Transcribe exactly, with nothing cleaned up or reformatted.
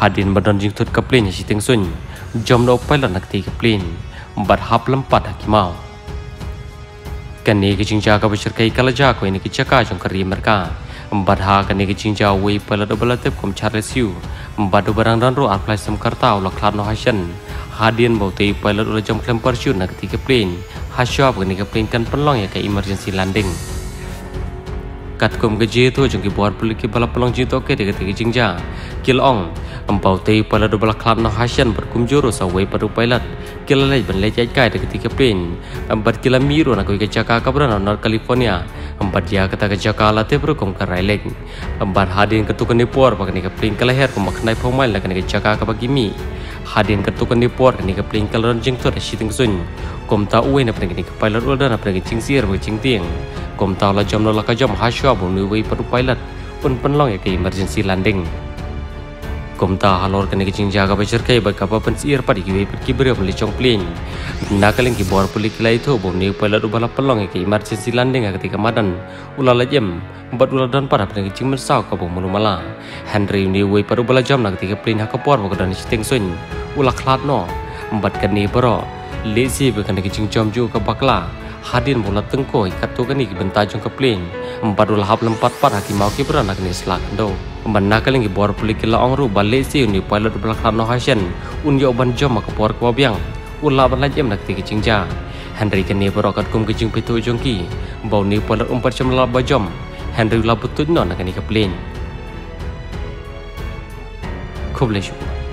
hadin badan jing tut kaplin si ting sun jom no pilot nak ti kaplin bat hap lempat hakimau kan ni ke jingja ka bashir kai kala ja ko ni ke chaka jong kari merka bat ha kan ni ke jingja we pilot double tip kom charles yu bat barang dan ro apply sam karta ula klan no hasan hadin bau ti pilot ula jom klem parachute nak ti kaplin hasyap kan ni kaplin kan pelong ya ke emergency landing kat kum ke je tu jong ki buat pulih ki bala pelong je tu ke de ke jingja kilong empau tei pilot double klan no hasan berkum juru sa we padu pilot kila lej ben lej kai de ketika plane empat kila miru nak ke Jakarta kabran North California empat dia kata ke Jakarta la te bro kom karai leg empat hadin ketukan ni por pakni ke plane kala her kom maknai phomail la ke Jakarta ka bagi mi hadin ketukan ni por ni ke plane kala jing tu shiting sun kom ta uwe na pne ke pilot order na pne jing sir ba jing tiang kom ta la jom la ka jom haswa bu ni we padu pilot pun penlong ya ke emergency landing kom ta halor kene kicing jaga bashir kai ba kapa pensir padi ki pergi ber beli chong plane nakaleng ki bor pulik lai tho bom ni pala du bala pelong ki emergency landing ketika madan ulala jem bat ulala dan para kene kicing mesau ka bom mala henry ni we paru bala jam nak ketika plane ha kapor ba dan sting sun ula khlat no bat kene bro lesi ba kene kicing jom ju ka bakla hadin bola tengko ikat tu kene ki benta jong ka plane empat ula hap lempat par haki mau ki beranak ni selak do Banda kali ngi bor pulik kila ongru balik si uni pilot belakang no hasen un yo ban jom ke por ko biang ulah ban lajem nak ti kicingja Henry kene berokat kum kicing pitu jongki bau ni pilot umpat jam la bajom Henry la butut no nak ni ke plane Kublesh